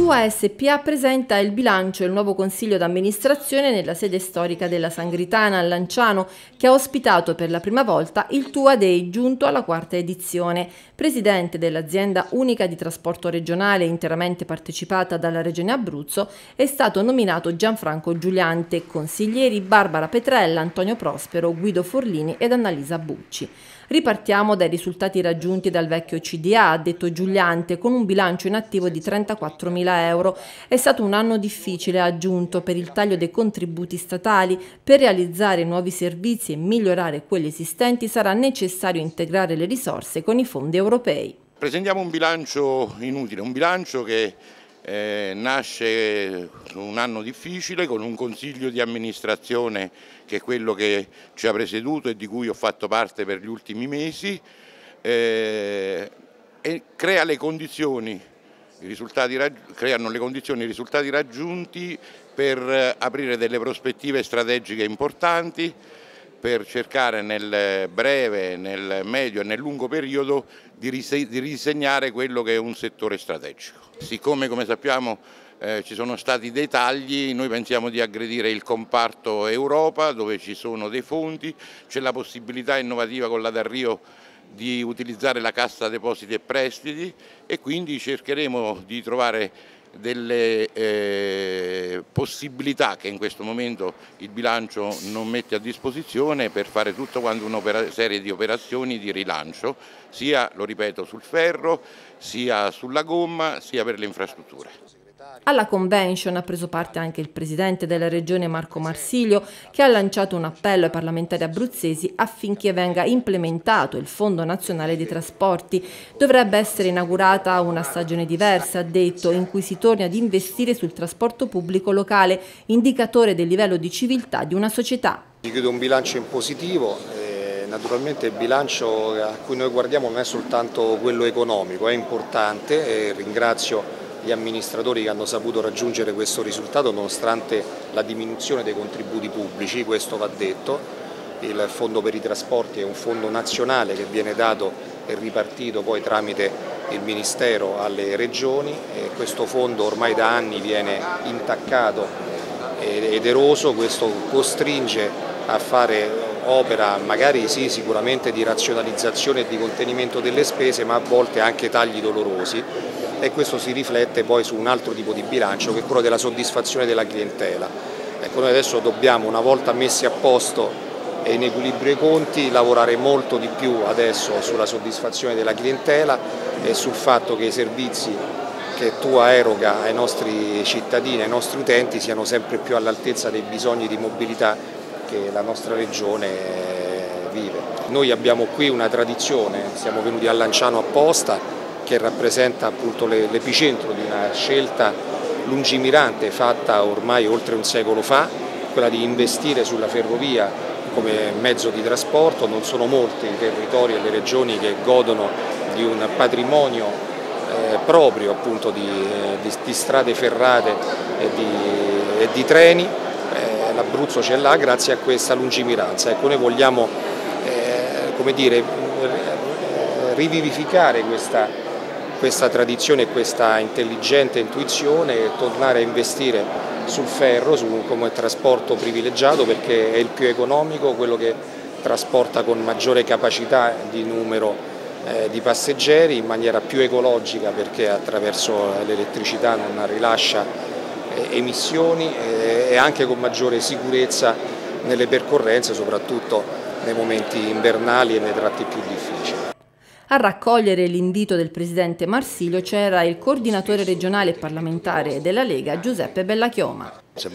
TUA SpA presenta il bilancio e il nuovo consiglio d'amministrazione nella sede storica della Sangritana a Lanciano, che ha ospitato per la prima volta il TUA Day giunto alla quarta edizione. Presidente dell'azienda unica di trasporto regionale interamente partecipata dalla Regione Abruzzo è stato nominato Gianfranco Giuliante, consiglieri Barbara Petrella, Antonio Prospero, Guido Forlini ed Annalisa Bucci. Ripartiamo dai risultati raggiunti dal vecchio CDA, ha detto Giuliante, con un bilancio in attivo di 34.000 euro. È stato un anno difficile, ha aggiunto, per il taglio dei contributi statali. Per realizzare nuovi servizi e migliorare quelli esistenti sarà necessario integrare le risorse con i fondi europei. Presentiamo un bilancio inutile, un bilancio che nasce un anno difficile con un consiglio di amministrazione che è quello che ci ha presieduto e di cui ho fatto parte per gli ultimi mesi e crea le condizioni, creano le condizioni, i risultati raggiunti per aprire delle prospettive strategiche importanti, per cercare nel breve, nel medio e nel lungo periodo di ridisegnare quello che è un settore strategico. Siccome, come sappiamo, ci sono stati dei tagli, noi pensiamo di aggredire il comparto Europa, dove ci sono dei fondi, c'è la possibilità innovativa con la Dalrio di utilizzare la Cassa Depositi e Prestiti e quindi cercheremo di trovare delle possibilità che in questo momento il bilancio non mette a disposizione per fare tutto quanto una serie di operazioni di rilancio, sia, lo ripeto, sul ferro, sia sulla gomma, sia per le infrastrutture. Alla convention ha preso parte anche il presidente della regione Marco Marsilio, che ha lanciato un appello ai parlamentari abruzzesi affinché venga implementato il Fondo Nazionale dei Trasporti. Dovrebbe essere inaugurata una stagione diversa, ha detto, in cui si torni ad investire sul trasporto pubblico locale, indicatore del livello di civiltà di una società. Si chiude un bilancio in positivo. Naturalmente il bilancio a cui noi guardiamo non è soltanto quello economico, è importante e ringrazio gli amministratori che hanno saputo raggiungere questo risultato nonostante la diminuzione dei contributi pubblici, questo va detto. Il Fondo per i Trasporti è un fondo nazionale che viene dato e ripartito poi tramite il Ministero alle regioni e questo fondo ormai da anni viene intaccato ed eroso, questo costringe a fare opera magari sì sicuramente di razionalizzazione e di contenimento delle spese, ma a volte anche tagli dolorosi e questo si riflette poi su un altro tipo di bilancio che è quello della soddisfazione della clientela. Ecco, noi adesso dobbiamo, una volta messi a posto e in equilibrio i conti, lavorare molto di più adesso sulla soddisfazione della clientela e sul fatto che i servizi che TUA eroga ai nostri cittadini, ai nostri utenti siano sempre più all'altezza dei bisogni di mobilità che la nostra regione vive. Noi abbiamo qui una tradizione, siamo venuti a Lanciano apposta, che rappresenta appunto l'epicentro di una scelta lungimirante fatta ormai oltre un secolo fa, quella di investire sulla ferrovia come mezzo di trasporto. Non sono molti i territori e le regioni che godono di un patrimonio proprio appunto di strade ferrate e di treni. L'Abruzzo ce l'ha grazie a questa lungimiranza. Ecco, noi vogliamo come dire, rivivificare questa tradizione e questa intelligente intuizione e tornare a investire sul ferro come trasporto privilegiato perché è il più economico, quello che trasporta con maggiore capacità di numero di passeggeri, in maniera più ecologica perché attraverso l'elettricità non rilascia emissioni e anche con maggiore sicurezza nelle percorrenze, soprattutto nei momenti invernali e nei tratti più difficili. A raccogliere l'invito del presidente Marsilio c'era il coordinatore regionale e parlamentare della Lega Giuseppe Bellachioma. Se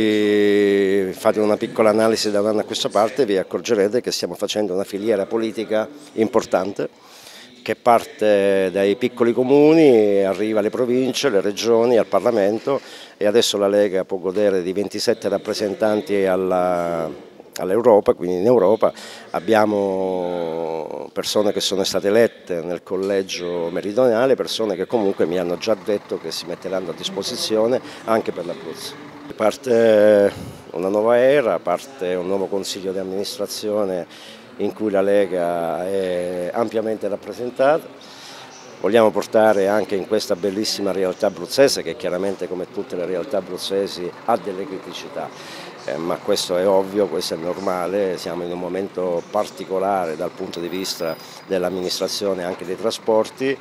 voi fate una piccola analisi da un anno a questa parte vi accorgerete che stiamo facendo una filiera politica importante che parte dai piccoli comuni, arriva alle province, alle regioni, al Parlamento e adesso la Lega può godere di 27 rappresentanti all'Europa, quindi in Europa abbiamo persone che sono state elette nel collegio meridionale, persone che comunque mi hanno già detto che si metteranno a disposizione anche per l'Abruzzo. Parte una nuova era, parte un nuovo consiglio di amministrazione in cui la Lega è ampiamente rappresentata. vogliamo portare anche in questa bellissima realtà abruzzese, che chiaramente come tutte le realtà abruzzesi ha delle criticità. Ma questo è ovvio, questo è normale, siamo in un momento particolare dal punto di vista dell'amministrazione anche dei trasporti,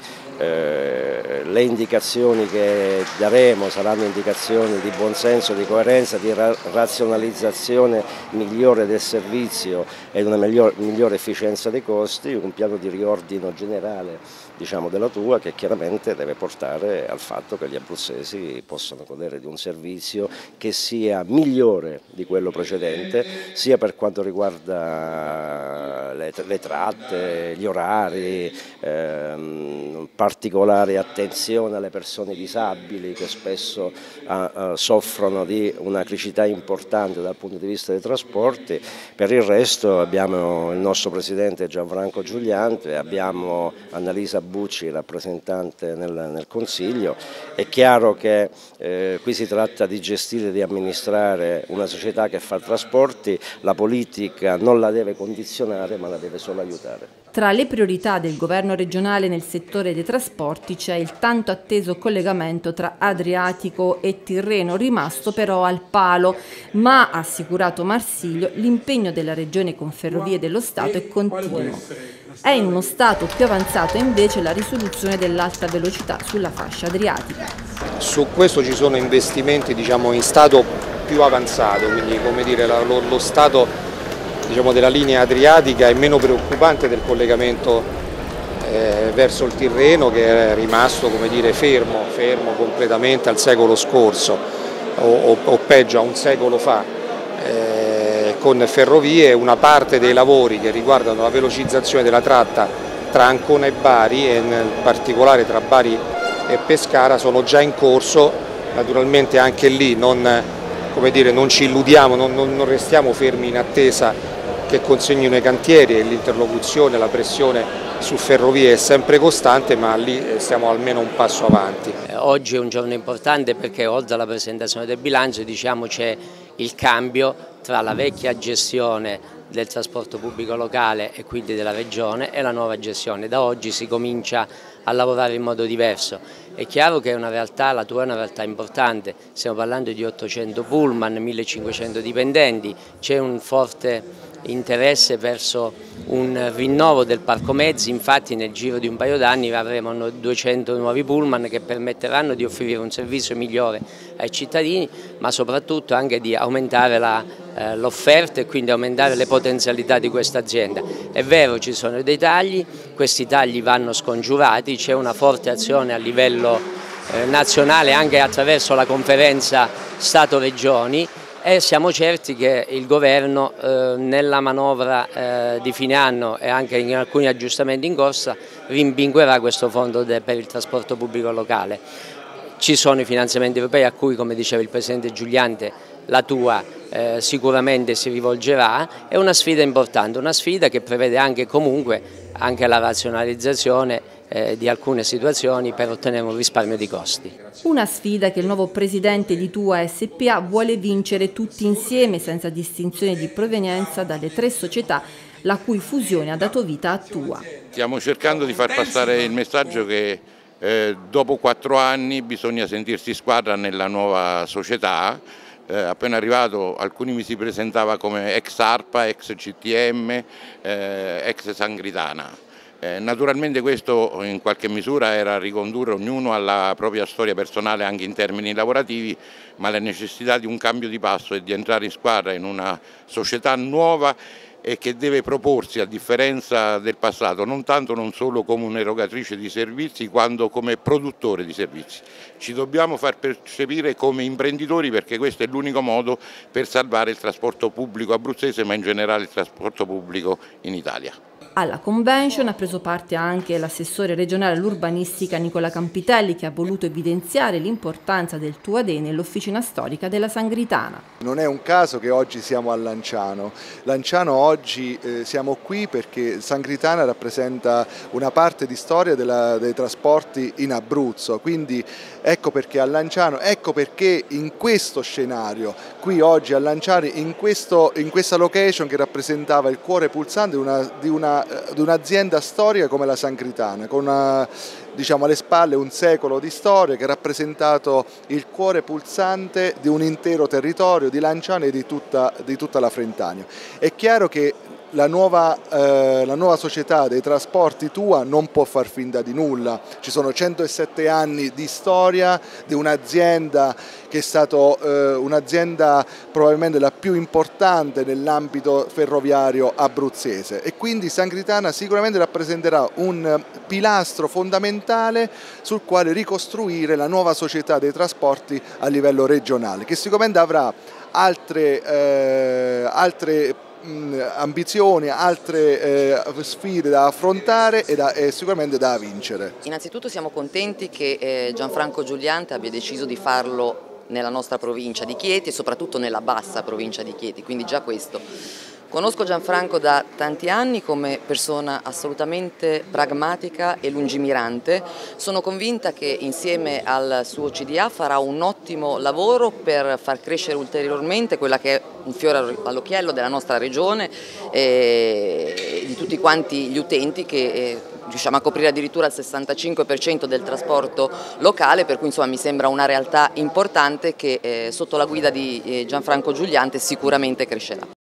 le indicazioni che daremo saranno indicazioni di buonsenso, di coerenza, di razionalizzazione migliore del servizio e una migliore efficienza dei costi, un piano di riordino generale della TUA che chiaramente deve portare al fatto che gli abruzzesi possano godere di un servizio che sia migliore di quello precedente, sia per quanto riguarda le tratte, gli orari, particolare attenzione alle persone disabili che spesso soffrono di una criticità importante dal punto di vista dei trasporti. Per il resto abbiamo il nostro presidente Gianfranco Giuliante, abbiamo Annalisa Bucci, rappresentante nel Consiglio. È chiaro che qui si tratta di gestire e di amministrare una società che fa trasporti, la politica non la deve condizionare ma la deve solo aiutare. Tra le priorità del governo regionale nel settore dei trasporti c'è il tanto atteso collegamento tra Adriatico e Tirreno, rimasto però al palo, ma ha assicurato Marsiglio l'impegno della Regione con Ferrovie dello Stato è continuo. È in uno stato più avanzato invece la risoluzione dell'alta velocità sulla fascia adriatica. Su questo ci sono investimenti in stato più avanzato, quindi come dire, lo stato della linea adriatica è meno preoccupante del collegamento verso il Tirreno, che è rimasto fermo completamente al secolo scorso o peggio a un secolo fa. Con Ferrovie una parte dei lavori che riguardano la velocizzazione della tratta tra Ancona e Bari e in particolare tra Bari e Pescara sono già in corso. Naturalmente anche lì non ci illudiamo, non restiamo fermi in attesa che consegnino i cantieri e l'interlocuzione, la pressione su Ferrovie è sempre costante, ma lì stiamo almeno un passo avanti. Oggi è un giorno importante perché oltre alla presentazione del bilancio c'è il cambio tra la vecchia gestione del trasporto pubblico locale e quindi della Regione e la nuova gestione. Da oggi si comincia a lavorare in modo diverso. È chiaro che è una realtà, la TUA è una realtà importante, stiamo parlando di 800 pullman, 1500 dipendenti, c'è un forte interesse verso un rinnovo del parco mezzi, infatti nel giro di un paio d'anni avremo 200 nuovi pullman che permetteranno di offrire un servizio migliore ai cittadini, ma soprattutto anche di aumentare l'offerta e quindi aumentare le potenzialità di questa azienda. È vero, ci sono dei tagli, questi tagli vanno scongiurati, c'è una forte azione a livello nazionale anche attraverso la conferenza Stato-Regioni, e siamo certi che il governo nella manovra di fine anno e anche in alcuni aggiustamenti in corsa rimpinguerà questo fondo per il trasporto pubblico locale. Ci sono i finanziamenti europei a cui, come diceva il Presidente Giuliante, la TUA sicuramente si rivolgerà. È una sfida importante, una sfida che prevede anche la razionalizzazione di alcune situazioni per ottenere un risparmio di costi. Una sfida che il nuovo presidente di TUA SpA vuole vincere tutti insieme senza distinzione di provenienza dalle 3 società la cui fusione ha dato vita a TUA. Stiamo cercando di far passare il messaggio che dopo 4 anni bisogna sentirsi squadra nella nuova società. Appena arrivato alcuni mi si presentava come ex ARPA, ex CTM, ex Sangritana. Naturalmente questo in qualche misura era ricondurre ognuno alla propria storia personale anche in termini lavorativi, ma la necessità di un cambio di passo e di entrare in squadra in una società nuova e che deve proporsi, a differenza del passato, non solo come un'erogatrice di servizi quanto come produttore di servizi. Ci dobbiamo far percepire come imprenditori, perché questo è l'unico modo per salvare il trasporto pubblico abruzzese, ma in generale il trasporto pubblico in Italia. Alla convention ha preso parte anche l'assessore regionale all'urbanistica Nicola Campitelli, che ha voluto evidenziare l'importanza del TUADE nell'officina storica della Sangritana. Non è un caso che oggi siamo a Lanciano. Lanciano oggi siamo qui perché Sangritana rappresenta una parte di storia dei trasporti in Abruzzo, quindi ecco perché a Lanciano, ecco perché in questo scenario, qui oggi a Lanciano, in questa location che rappresentava il cuore pulsante di una un'azienda storica come la Sangritana, con diciamo, alle spalle un secolo di storia che ha rappresentato il cuore pulsante di un intero territorio di Lanciano e di tutta la Frentania. È chiaro che la nuova società dei trasporti Tua non può far finta di nulla. Ci sono 107 anni di storia di un'azienda che è stata un'azienda probabilmente la più importante nell'ambito ferroviario abruzzese, e quindi Sangritana sicuramente rappresenterà un pilastro fondamentale sul quale ricostruire la nuova società dei trasporti a livello regionale, che sicuramente avrà altre ambizioni, altre sfide da affrontare e sicuramente da vincere. Innanzitutto siamo contenti che Gianfranco Giuliante abbia deciso di farlo nella nostra provincia di Chieti e soprattutto nella bassa provincia di Chieti, quindi già questo. Conosco Gianfranco da tanti anni come persona assolutamente pragmatica e lungimirante. Sono convinta che insieme al suo CDA farà un ottimo lavoro per far crescere ulteriormente quella che è un fiore all'occhiello della nostra regione e di tutti quanti gli utenti che riusciamo a coprire addirittura il 65% del trasporto locale, per cui insomma mi sembra una realtà importante che sotto la guida di Gianfranco Giuliante sicuramente crescerà.